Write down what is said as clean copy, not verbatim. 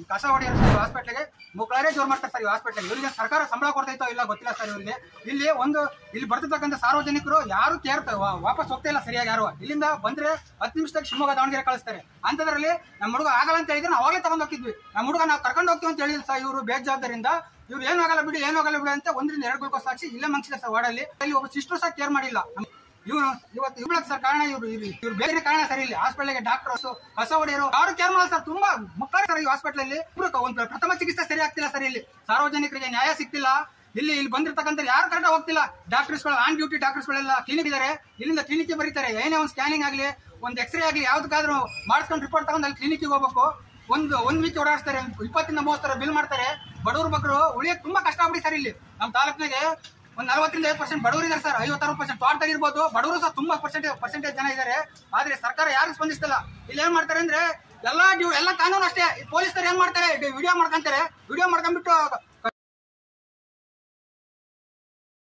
ಕಸ ಹೊಡೆಯೋರು ಸರ್ ಹಾಸ್ಪಿಟ್ಲಿಗೆ ಮುಕ್ಳಾರೇ ಜೋರ್ ಮಾಡ್ತಾರೆ ಸರ್ ಈ ಹಾಸ್ಪಿಟ್ಲಿಗೆ. ಇವರಿಗೆ ಸರ್ಕಾರ ಸಂಬಳ ಕೊಡ್ತೈತೋ ಇಲ್ಲ ಗೊತ್ತಿಲ್ಲ ಸರ್. ಇವರಿಗೆ ಇಲ್ಲಿ ಬರ್ತಿರ್ತಕ್ಕಂಥ ಸಾರ್ವಜನಿಕರು ಯಾರು ಕೇರ್ ವಾಪಸ್ ಹೋಗ್ತಾ ಇಲ್ಲ ಸರಿಯಾಗಿ. ಯಾರು ಇಲ್ಲಿಂದ ಬಂದ್ರೆ 10 ನಿಮಿಷದಾಗ ಶಿವಮೊಗ್ಗ ದಾವಣಗೆರೆ ಕಳಿಸ್ತಾರೆ. ಅಂತದ್ರಲ್ಲಿ ನಮ್ಮ ಹುಡುಗ ಆಗಲ್ಲ ಅಂತ ಹೇಳಿದ್ರೆ ನಾವು ಅವಾಗಲೇ ತಗೊಂಡ್ ಹೋಗಿದ್ವಿ. ನಮ್ಮ ಹುಡುಗ ನಾವು ಕರ್ಕೊಂಡು ಹೋಗ್ತೀವಿ ಅಂತ ಹೇಳಿದ್ರು ಸರ್. ಇವರು ಬೇಜವಾಬ್ದಾರಿಯಿಂದ ಇವ್ರು ಏನೂ ಆಗಲ್ಲ ಬಿಡಿ ಅಂತ 1 ರಿಂದ 2 ಗ್ಲೂಕೋಸ್ ಹಾಕಿ ಇಲ್ಲೇ ಮಂಗಿಸಿದ್ದಾರೆ ಸರ್ ವಾರ್ಡಲ್ಲಿ. ಇಲ್ಲಿ ಒಬ್ಬ ಸಿಸ್ಟರ್ ಸಹ ಕೇರ್ ಮಾಡಿಲ್ಲ. ಇವತ್ತು ಸರ್ ಕಾರಣ ಇವ್ರು ಬೇರೆ ಕಾರಣ ಸರ್. ಇಲ್ಲಿ ಹಾಸ್ಪಿಟಲ್ಗೆ ಡಾಕ್ಟರ್ಸ್ ಕಸ ಹೊಡೆಯರು ಯಾರು ಕೇರ್ ಮಾಡಲ್ಲ ಸರ್. ತುಂಬಾ ಮುಖ್ಯ ಸರ್ ಈ ಹಾಸ್ಪಿಟಲ್ ಒಂದು ಪ್ರಥಮ ಚಿಕಿತ್ಸೆ ಸರಿ ಆಗ್ತಿಲ್ಲ ಸರ್. ಇಲ್ಲಿ ಸಾರ್ವಜನಿಕರಿಗೆ ನ್ಯಾಯ ಸಿಗ್ತಿಲ್ಲ. ಇಲ್ಲಿ ಬಂದಿರ್ತಕ್ಕಂಥ ಯಾರು ಕರೆಕ್ಟ್ ಹೋಗ್ತಿಲ್ಲ. ಡಾಕ್ಟರ್ಸ್ಗಳು ಆನ್ ಡ್ಯೂಟಿ ಡಾಕ್ಟರ್ಸ್ಗಳೆಲ್ಲ ಕ್ಲಿನಿಕ್ ಇದಾರೆ. ಇಲ್ಲಿಂದ ಕ್ಲಿನಿಕ್ ಬರೀತಾರೆ. ಏನೇ ಒಂದು ಸ್ಕ್ಯಾನಿಂಗ್ ಆಗಲಿ ಒಂದು ಎಕ್ಸ್ರೇ ಆಗಲಿ ಯಾವ್ದಕ್ಕಾದ್ರೂ ಮಾಡಿಸ್ಕೊಂಡು ರಿಪೋರ್ಟ್ ತಗೊಂಡು ಅಲ್ಲಿ ಕ್ಲಿನಿಕ್ಗೆ ಹೋಗ್ಬೇಕು. ಒಂದ್ ವೀಕ್ ಓಡಾಡ್ತಾರೆ. 20 ರಿಂದ 30 ಬಿಲ್ ಮಾಡ್ತಾರೆ. ಬಡವರು ಮಕ್ಕಳು ಉಳಿಯಕ್ಕೆ ತುಂಬಾ ಕಷ್ಟ ಆಗ್ಬಿಡಿ ಸರ್. ಇಲ್ಲಿ ನಮ್ಮ ತಾಲೂಕಿನಾಗೆ ಒಂದು 40 ರಿಂದ 50% ಬಡವರು ಇದ್ದಾರೆ ಸರ್. 50-60% ತೋಟದಾಗಿರ್ಬೋದು. ಬಡವರು ಸಹ ತುಂಬಾ ಪರ್ಸೆಂಟೇಜ್ ಜನ ಇದ್ದಾರೆ. ಆದ್ರೆ ಸರ್ಕಾರ ಯಾರು ಸ್ಪಂದಿಸ್ತಿಲ್ಲ. ಇಲ್ಲಿ ಏನ್ ಮಾಡ್ತಾರೆ ಅಂದ್ರೆ ಎಲ್ಲ ಕಾನೂನು ಅಷ್ಟೇ. ಪೊಲೀಸರು ಏನ್ ಮಾಡ್ತಾರೆ ವಿಡಿಯೋ ಮಾಡ್ಕೊಂತಾರೆ. ವಿಡಿಯೋ ಮಾಡ್ಕೊಂಡ್ಬಿಟ್ಟು